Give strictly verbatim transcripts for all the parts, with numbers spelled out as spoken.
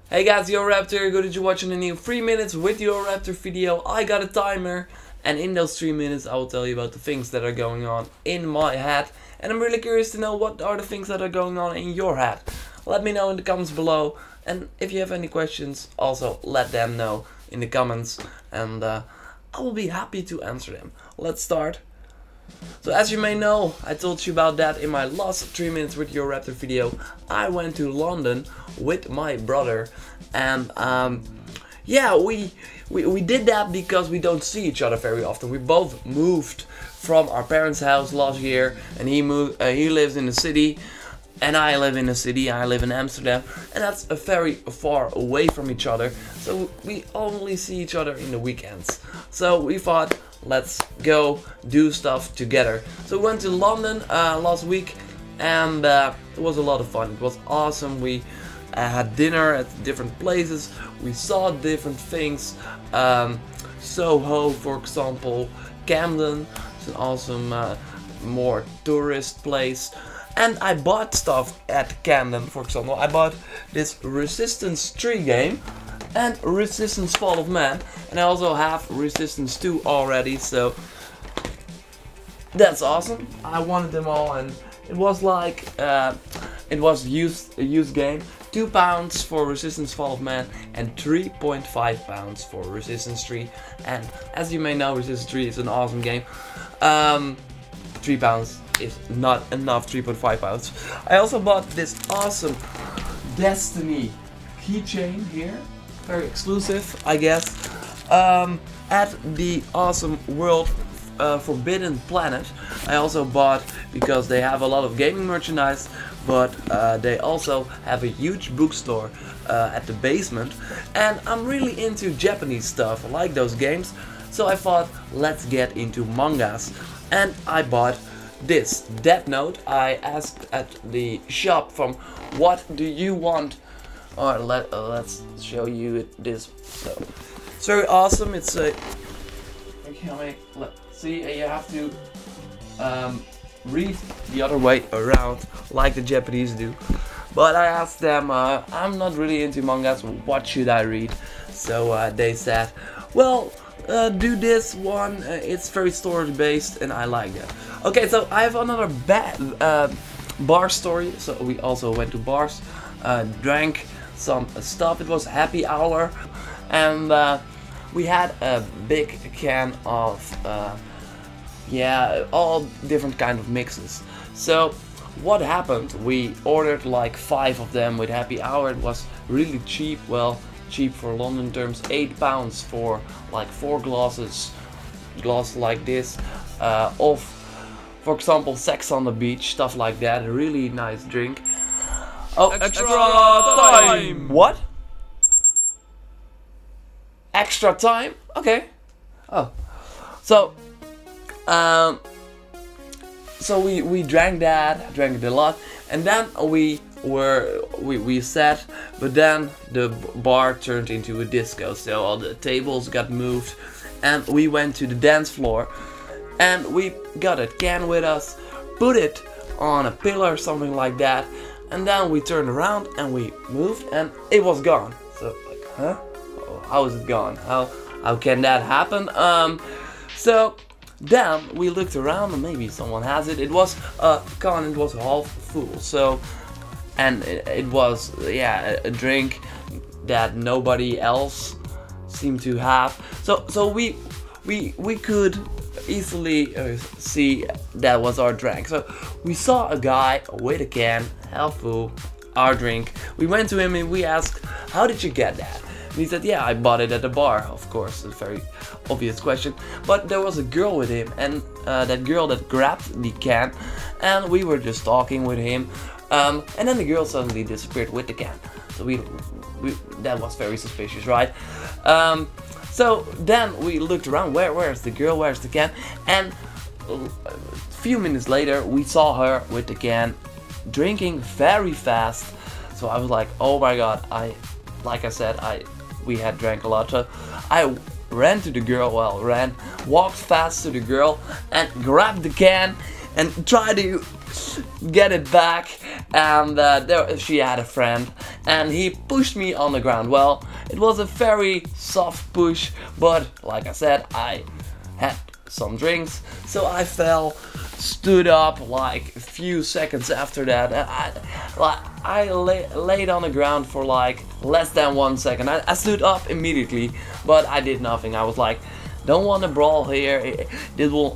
Hey guys, YoRaptor, good that you're watching a new three minutes with YoRaptor video. I got a timer, and in those three minutes I will tell you about the things that are going on in my head. And I'm really curious to know what are the things that are going on in your head. Let me know in the comments below, and if you have any questions, also let them know in the comments, and uh, I will be happy to answer them. Let's start. So as you may know, I told you about that in my last three minutes with YoRaptor video. I went to London with my brother, and um, yeah, we, we we did that because we don't see each other very often. We both moved from our parents' house last year, and he moved. Uh, he lives in the city, and I live in the city. I live in Amsterdam, and that's uh, very far away from each other. So we only see each other in the weekends. So we thought, let's go do stuff together. So we went to London uh, last week, and uh, it was a lot of fun. It was awesome. We uh, had dinner at different places. We saw different things. Um, Soho, for example, Camden. It's an awesome, uh, more tourist place. And I bought stuff at Camden, for example. I bought this Resistance three game and Resistance Fall of Man, and I also have Resistance two already, so that's awesome. I wanted them all, and it was like uh, it was used a used game. Two pounds for Resistance Fall of Man and three point five pounds for Resistance three. And as you may know, Resistance three is an awesome game. Um, three pounds is not enough. Three point five pounds. I also bought this awesome Destiny keychain here. Very exclusive, I guess, um, at the awesome World uh, Forbidden Planet. I also bought, because they have a lot of gaming merchandise, but uh, they also have a huge bookstore uh, at the basement, and I'm really into Japanese stuff. I like those games, so I thought, let's get into mangas, and I bought this Death Note. I asked at the shop from, what do you want? Alright, let, uh, let's show you it, this. So, it's very awesome. It's a comic. Let's see, you have to um, read the other way around, like the Japanese do. But I asked them, uh, I'm not really into mangas, what should I read? So uh, they said, well, uh, do this one, uh, it's very story based, and I like that. Okay, so I have another bad uh, bar story. So we also went to bars, uh, drank some stuff. It was happy hour, and uh, we had a big can of uh, yeah, all different kind of mixes. So what happened, we ordered like five of them with happy hour. It was really cheap, well, cheap for London terms, eight pounds for like four glasses glass like this uh, of, for example, Sex on the Beach, stuff like that. A really nice drink. Oh, extra, extra time! What? Extra time? Okay. Oh. So, um, so we, we drank that, drank it a lot, and then we were, we, we sat, but then the bar turned into a disco, so all the tables got moved, and we went to the dance floor, and we got a can with us, put it on a pillar, something like that, and then we turned around and we moved, and it was gone. So like, huh? Oh, how is it gone? How how can that happen? Um, so then we looked around, and maybe someone has it. It was a can. It was half full. So, and it, it was yeah a, a drink that nobody else seemed to have. So so we we we could easily uh, see that was our drink. So we saw a guy with a can, half full, our drink. We went to him and we asked, how did you get that? And he said, yeah, I bought it at the bar. Of course, a very obvious question. But there was a girl with him, and uh, that girl that grabbed the can, and we were just talking with him, um, and then the girl suddenly disappeared with the can. So we, we that was very suspicious, right? Um, So then we looked around, where where's the girl, where's the can? And a few minutes later we saw her with the can, drinking very fast. So I was like, oh my god, I, like I said, I we had drank a lot. So I ran to the girl, well ran, walked fast to the girl and grabbed the can and tried to get it back, and uh, there she had a friend, and he pushed me on the ground. Well, it was a very soft push, but like I said, I had some drinks, so I fell, stood up like a few seconds after that. I, like, I lay, laid on the ground for like less than one second. I, I stood up immediately, but I did nothing. I was like, don't want to brawl here. It, it will.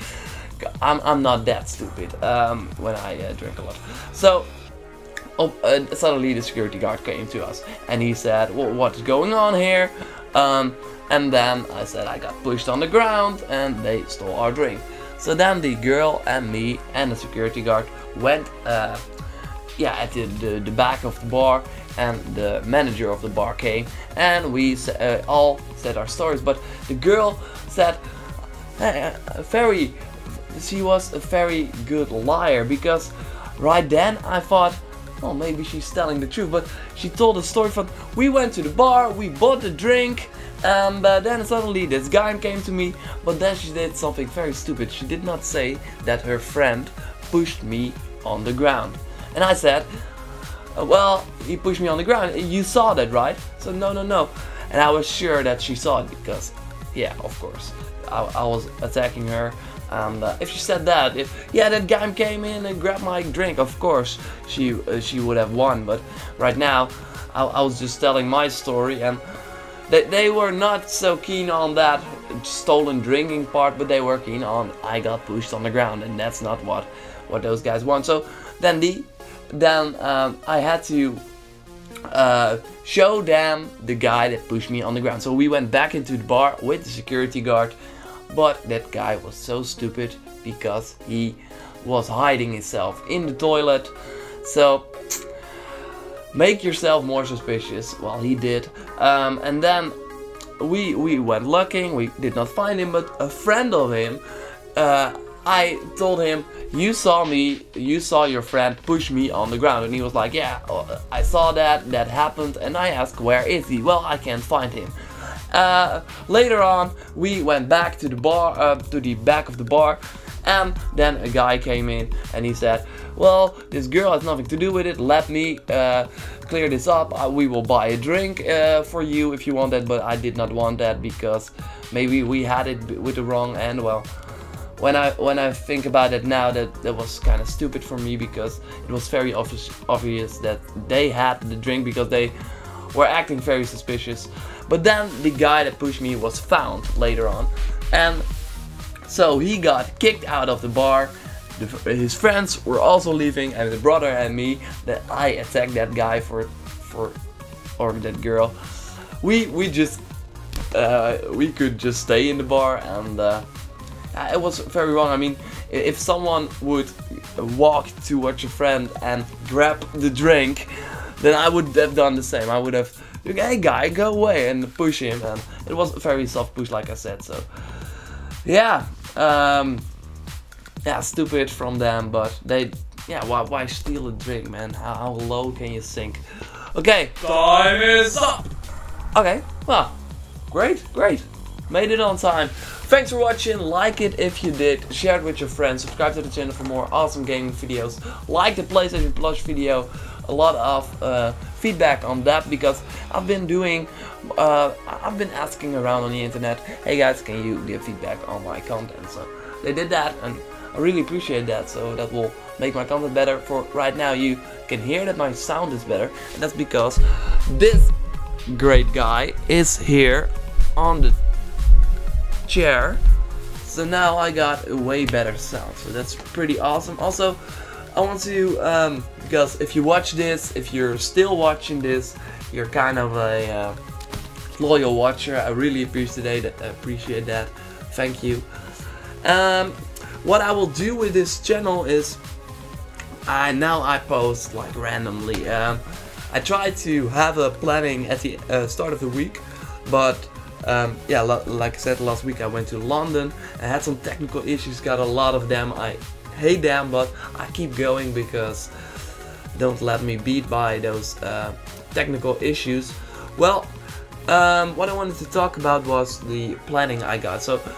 I'm, I'm not that stupid um, when I uh, drink a lot. So oh, uh, suddenly the security guard came to us, and he said, well, what's going on here? Um, and then I said I got pushed on the ground, and they stole our drink. So then the girl and me and the security guard went uh, yeah, at the, the, the back of the bar, and the manager of the bar came, and we uh, all said our stories. But the girl said uh, very, she was a very good liar, because right then I thought, well, maybe she's telling the truth. But she told a story from, we went to the bar, we bought the drink, and uh, then suddenly this guy came to me. But then she did something very stupid. She did not say that her friend pushed me on the ground. And I said, well, he pushed me on the ground. You saw that, right? So no, no, no. And I was sure that she saw it, because, yeah, of course, I, I was attacking her. And uh, if she said that, if yeah, that guy came in and grabbed my drink, of course, she uh, she would have won. But right now, I, I was just telling my story, and they they were not so keen on that stolen drinking part, but they were keen on I got pushed on the ground, and that's not what what those guys want. So then the then um, I had to uh, show them the guy that pushed me on the ground. So we went back into the bar with the security guard, but that guy was so stupid because he was hiding himself in the toilet. So make yourself more suspicious. Well, he did. Um, and then we we went looking. We did not find him, but a friend of him, uh, I told him, you saw me, you saw your friend push me on the ground. And he was like, yeah, I saw that, that happened. And I asked, where is he? Well, I can't find him. Uh, later on, we went back to the bar, uh, to the back of the bar, and then a guy came in and he said, well, this girl has nothing to do with it, let me uh, clear this up, uh, we will buy a drink uh, for you if you want that. But I did not want that, because maybe we had it with the wrong end. Well, when I when I think about it now, that, that was kind of stupid for me, because it was very obvious, obvious that they had the drink, because they were acting very suspicious. But then the guy that pushed me was found later on, and so he got kicked out of the bar. The, his friends were also leaving, and the brother and me, that I attacked that guy for, for, or that girl. We we just uh, we could just stay in the bar, and uh, it was very wrong. I mean, if someone would walk towards your friend and grab the drink, then I would have done the same. I would have, hey guy, go away, and push him. And it was a very soft push, like I said. So yeah, um, yeah, stupid from them, but they, yeah, why, why steal a drink, man? How, how low can you sink? Okay, time is up. Okay, well, great, great, made it on time. Thanks for watching. Like it if you did, share it with your friends, subscribe to the channel for more awesome gaming videos. Like the PlayStation Plus video. A lot of uh, feedback on that, because I've been doing, uh, I've been asking around on the internet, hey guys, can you give feedback on my content? So they did that, and I really appreciate that. So that will make my content better. For right now, you can hear that my sound is better, and that's because this great guy is here on the chair. So now I got a way better sound, so that's pretty awesome. Also, I want to, um, because if you watch this, if you're still watching this, you're kind of a uh, loyal watcher. I really appreciate that. I appreciate that. Thank you. Um, what I will do with this channel is, I now I post like randomly. Um, I try to have a planning at the uh, start of the week, but um, yeah, like I said, last week I went to London. I had some technical issues. Got a lot of them. I hate them, but I keep going, because don't let me beat by those uh, technical issues. Well, um, what I wanted to talk about was the planning I got. So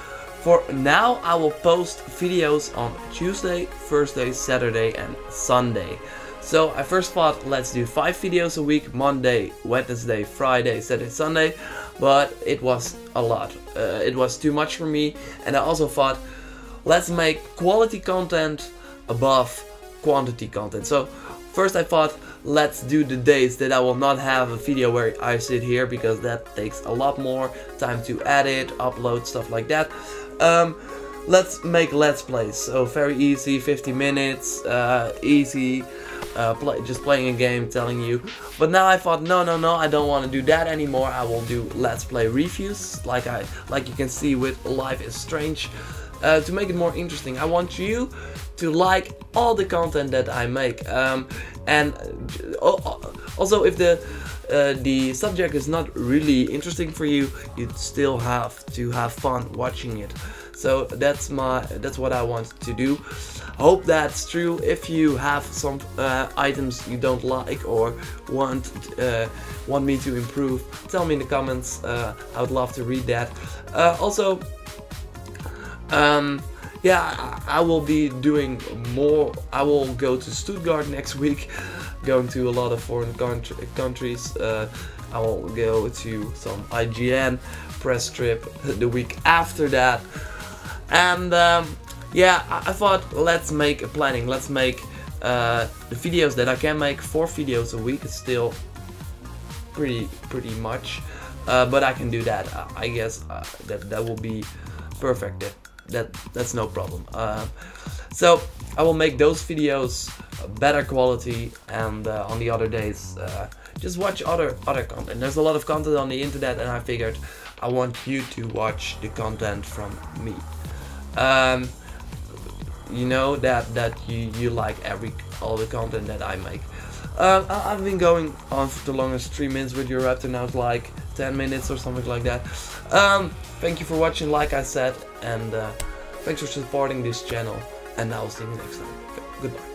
For now, I will post videos on Tuesday, Thursday, Saturday and Sunday. So I first thought, let's do five videos a week, Monday, Wednesday, Friday, Saturday, Sunday, but it was a lot. Uh, it was too much for me, and I also thought, let's make quality content above quantity content. So first I thought, let's do the days that I will not have a video where I sit here, because that takes a lot more time to edit, upload, stuff like that. Um, let's make let's plays, so very easy, fifty minutes, uh, easy. Uh, play, just playing a game, telling you. But now I thought, no, no, no, I don't want to do that anymore. I will do let's play reviews, like I, like you can see with Life is Strange, uh, to make it more interesting. I want you to like all the content that I make, um, and uh, also if the uh, the subject is not really interesting for you, you still have to have fun watching it. So that's my that's what I want to do. Hope that's true. If you have some uh, items you don't like or want uh, want me to improve, tell me in the comments. Uh, I would love to read that. Uh, also, um, yeah, I, I will be doing more. I will go to Stuttgart next week, going to a lot of foreign country, countries. Uh, I will go to some I G N press trip the week after that. And um, yeah, I, I thought, let's make a planning, let's make uh, the videos that I can make, four videos a week. It's still pretty pretty much, uh, but I can do that. uh, I guess uh, that that will be perfect. That, that that's no problem. Uh, so I will make those videos better quality, and uh, on the other days uh, just watch other other content. There's a lot of content on the internet, and I figured I want you to watch the content from me. Um, you know that that you you like every all the content that I make. Um, I, I've been going on for the longest three minutes with your Raptor. Now it's like ten minutes or something like that. Um, thank you for watching, like I said, and uh, thanks for supporting this channel. And I'll see you next time. Okay, goodbye.